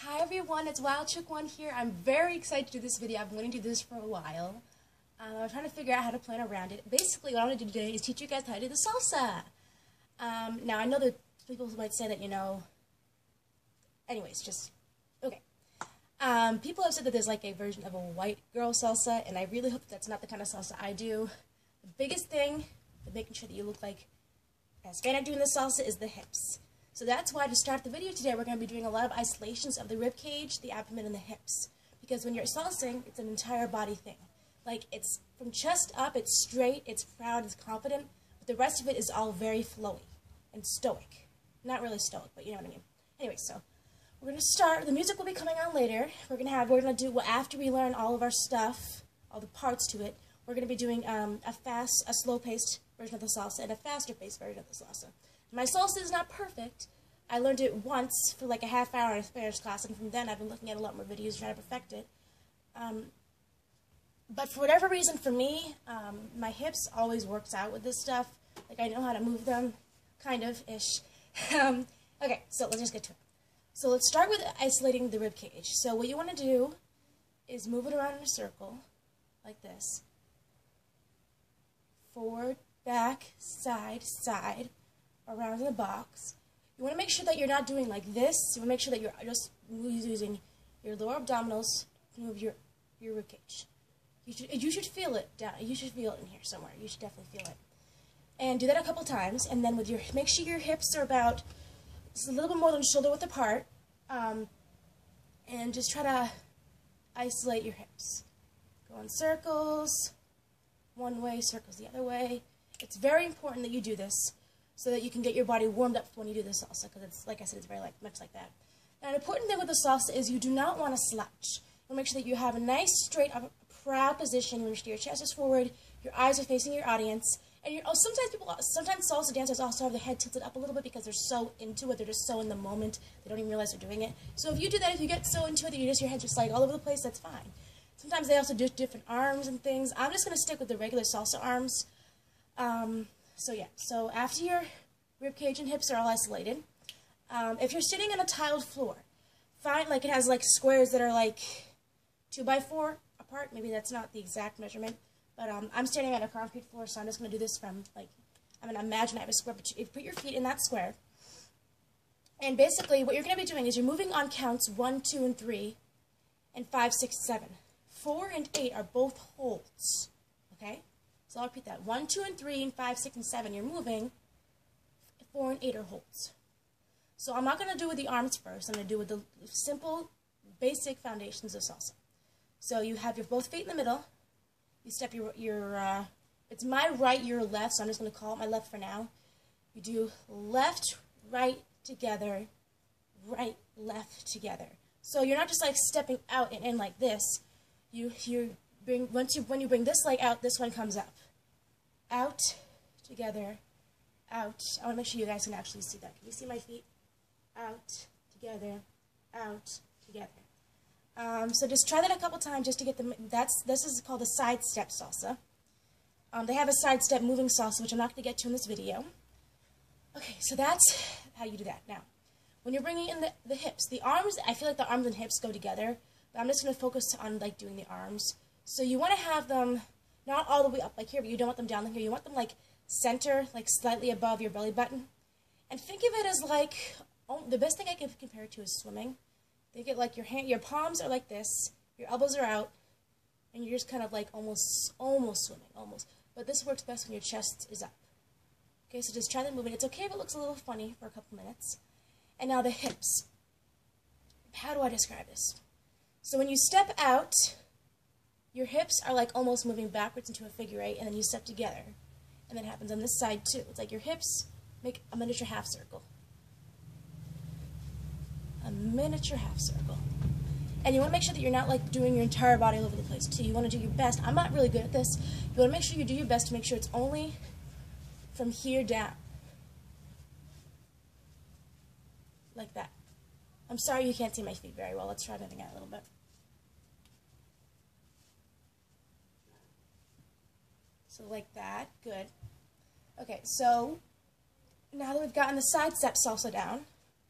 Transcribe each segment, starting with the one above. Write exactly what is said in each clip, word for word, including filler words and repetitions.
Hi everyone, it's Wildchic one here. I'm very excited to do this video. I've been wanting to do this for a while. Um, I'm trying to figure out how to plan around it. Basically, what I want to do today is teach you guys how to do the salsa. Um, now, I know that people might say that, you know, anyways, just, okay. Um, people have said that there's like a version of a white girl salsa, and I really hope that that's not the kind of salsa I do. The biggest thing, the making sure that you look like a Hispanic doing the salsa, is the hips. So that's why to start the video today, we're going to be doing a lot of isolations of the rib cage, the abdomen, and the hips. Because when you're salsing, it's an entire body thing. Like, it's from chest up, it's straight, it's proud, it's confident, but the rest of it is all very flowy and stoic. Not really stoic, but you know what I mean. Anyway, so we're going to start. The music will be coming on later. We're going to have, we're going to do, well, after we learn all of our stuff, all the parts to it, we're going to be doing um, a fast, a slow-paced version of the salsa and a faster-paced version of the salsa. My salsa is not perfect. I learned it once for like a half hour in a Spanish class, and from then I've been looking at a lot more videos trying to perfect it. Um, but for whatever reason, for me, um, my hips always works out with this stuff. Like, I know how to move them, kind of-ish. um, okay, so let's just get to it. So let's start with isolating the rib cage. So what you want to do is move it around in a circle, like this. Forward, back, side, side, around in the box. You want to make sure that you're not doing like this. You want to make sure that you're just using your lower abdominals to move your, your rib cage. You should, you should feel it down. You should feel it in here somewhere. You should definitely feel it. And do that a couple times. And then with your, make sure your hips are about just a little bit more than shoulder width apart. Um, and just try to isolate your hips. Go in circles, one way, circles the other way. It's very important that you do this, so that you can get your body warmed up when you do the salsa, because it's, like I said, it's very like, much like that. Now, an important thing with the salsa is you do not want to slouch. You want to make sure that you have a nice, straight up, proud position. You want to make sure your chest is forward, your eyes are facing your audience, and you're, oh, sometimes people, sometimes salsa dancers also have their head tilted up a little bit because they're so into it, they're just so in the moment, they don't even realize they're doing it. So if you do that, if you get so into it that you just, your head's just like all over the place, that's fine. Sometimes they also do different arms and things. I'm just going to stick with the regular salsa arms. Um... So yeah, so after your rib cage and hips are all isolated, um, if you're sitting on a tiled floor, find like it has like squares that are like two by four apart. Maybe that's not the exact measurement, but um, I'm standing on a concrete floor, so I'm just going to do this from like, I'm going to imagine I have a square, but you put your feet in that square, and basically what you're going to be doing is you're moving on counts one, two, and three, and five, six, seven. Four and eight are both holds, okay? So I'll repeat that. One, two, and three, and five, six, and seven, you're moving. Four and eight are holds. So I'm not going to do with the arms first. I'm going to do with the simple, basic foundations of salsa. So you have your both feet in the middle. You step your, your uh, it's my right, your left, so I'm just going to call it my left for now. You do left, right, together, right, left, together. So you're not just like stepping out and in like this. You, you bring, once you, when you bring this leg out, this one comes up. Out, together, out. I want to make sure you guys can actually see that. Can you see my feet? Out, together, out, together. Um, so just try that a couple times just to get the, that's, this is called a side step salsa. Um, they have a side step moving salsa, which I'm not going to get to in this video. Okay, so that's how you do that. Now, when you're bringing in the, the hips, the arms, I feel like the arms and hips go together, but I'm just going to focus on like doing the arms. So you want to have them not all the way up like here, but you don't want them down like here. You want them like center, like slightly above your belly button. And think of it as like, oh, the best thing I can compare it to is swimming. Think of it like your hand, your palms are like this, your elbows are out, and you're just kind of like almost, almost swimming, almost. But this works best when your chest is up. Okay, so just try that movement. It's okay if it looks a little funny for a couple minutes. And now the hips. How do I describe this? So when you step out, your hips are like almost moving backwards into a figure eight, and then you step together. And that happens on this side too. It's like your hips make a miniature half circle. A miniature half circle. And you want to make sure that you're not like doing your entire body all over the place too. You want to do your best. I'm not really good at this. You want to make sure you do your best to make sure it's only from here down. Like that. I'm sorry you can't see my feet very well. Let's try moving out a little bit. So like that, good. Okay, so now that we've gotten the side step salsa down,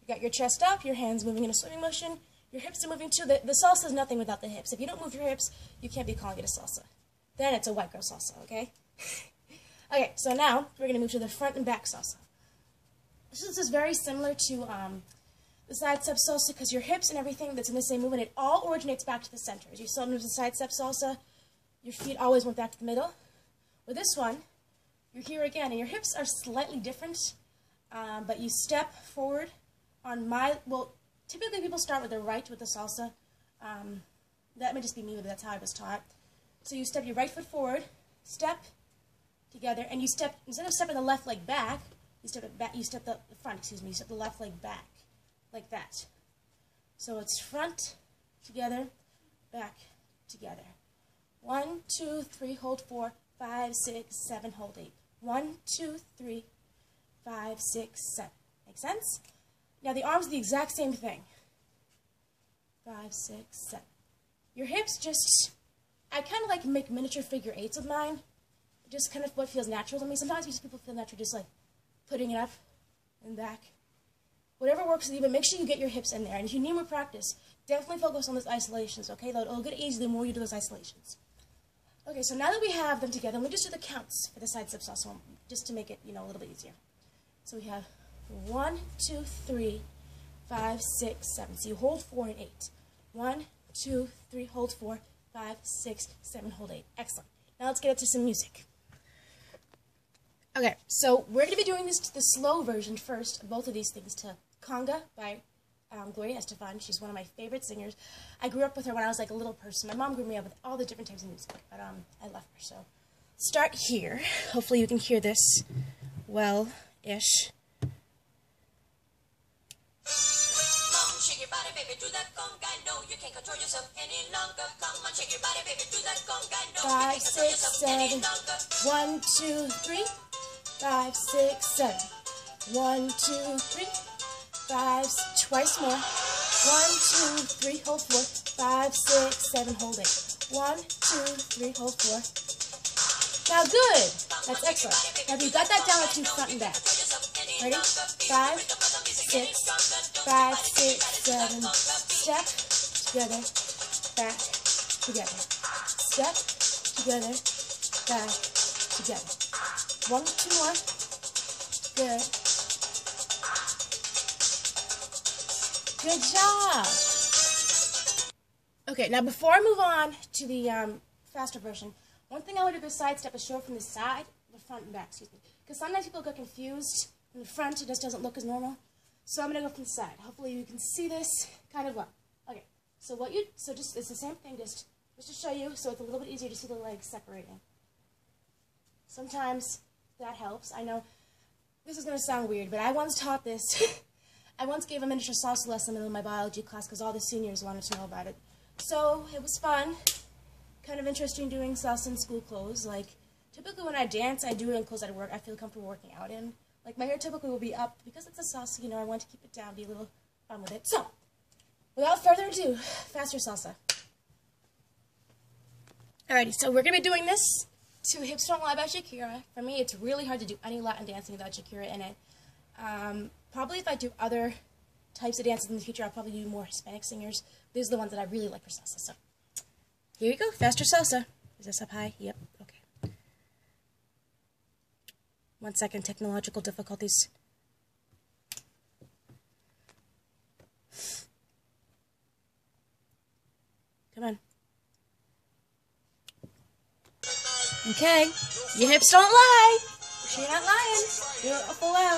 You got your chest up, your hands moving in a swimming motion, your hips are moving too. The, the salsa is nothing without the hips. If you don't move your hips, you can't be calling it a salsa. Then it's a white girl salsa, okay? Okay, so now we're going to move to the front and back salsa. This is very similar to um, the side step salsa because your hips and everything that's in the same movement, it all originates back to the center. As you saw in the side step salsa, your feet always went back to the middle. With this one, you're here again, and your hips are slightly different, um, but you step forward on my, well, typically people start with the right with the salsa. Um, that may just be me, but that's how I was taught. So you step your right foot forward, step together, and you step, instead of stepping the left leg back, you step it back, you step the, the front, excuse me, you step the left leg back, like that. So it's front, together, back, together. One, two, three, hold four, five, six, seven, hold eight. One, two, three, five, six, seven. Make sense? Now the arms are the exact same thing. Five, six, seven. Your hips just, I kind of like make miniature figure eights with mine. Just kind of what feels natural to me. Sometimes just people feel natural just like putting it up and back. Whatever works with you, but make sure you get your hips in there. And if you need more practice, definitely focus on those isolations, okay? It'll get easier the more you do those isolations. Okay, so now that we have them together, we'll just do the counts for the side step salsa, just to make it, you know, a little bit easier. So we have one, two, three, five, six, seven. So you hold four and eight. One, two, three, hold four, five, six, seven, hold eight. Excellent. Now let's get into some music. Okay, so we're going to be doing this the slow version first of both of these things to Conga by um, Gloria Estefan. She's one of my favorite singers. I grew up with her when I was like a little person. My mom grew me up with all the different types of music, but um, I love her. So start here. Hopefully you can hear this well-ish. Five, six, seven. One, two, three. Five, six, seven. One, two, three. Five, twice more. One, two, three, hold four. Five, six, seven, hold eight. One, two, three, hold four. Now good. That's excellent. Now if you got that down, let's do front and back. Ready? Five, six, five, six, seven. Step, together, back, together. Step, together, back, together. One, two more. Good. Good job. Okay, now before I move on to the um, faster version, one thing I want to do with side step is show from the side, the front and back, excuse me. Because sometimes people get confused. In the front, it just doesn't look as normal. So I'm going to go from the side. Hopefully you can see this kind of well. Okay, so what you, so just, it's the same thing, just, just to show you, so it's a little bit easier to see the legs separating. Sometimes that helps. I know this is going to sound weird, but I once taught this. I once gave a miniature salsa lesson in my biology class because all the seniors wanted to know about it. So it was fun, kind of interesting doing salsa in school clothes. Like, typically when I dance, I do it in clothes that I work, I feel comfortable working out in. Like, my hair typically will be up. Because it's a salsa, you know, I want to keep it down, be a little fun with it. So, without further ado, faster salsa. Alrighty, so we're going to be doing this to Hips Don't Lie by Shakira. For me, it's really hard to do any Latin dancing without Shakira in it. Um, probably if I do other types of dances in the future, I'll probably do more Hispanic singers. These are the ones that I really like for salsa. So, here we go, faster salsa. Is this up high? Yep, okay. One second, technological difficulties. Come on. Okay, your hips don't lie. You're not lying. You're a full out.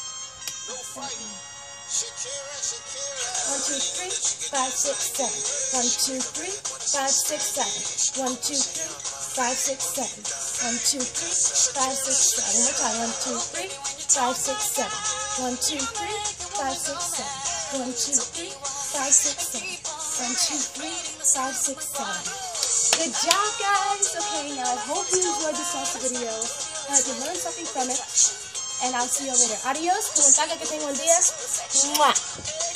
One, two, three, five, six, seven. One, two, three, five, six, seven. One, two, three, five, six, seven. One, two, three, five, six, seven. One more time. One, two, three, five, six, seven. One, two, three, five, six, seven. One, two, three, five, six, seven. One, two, three, five, six, seven. Good job, guys. Okay, now I hope you enjoyed this salsa video. I hope you learned something from it. And I'll see you later. Adios. Que que tenga un día. Mwah.